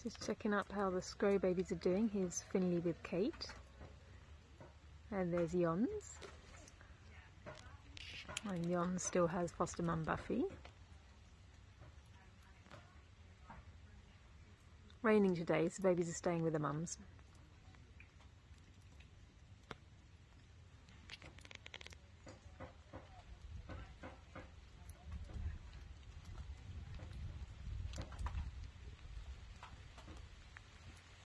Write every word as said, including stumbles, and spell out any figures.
Just checking up how the Scrow babies are doing. Here's Finley with Kate. And there's Yons. And Yons still has foster mum Buffy. Raining today, so babies are staying with their mums.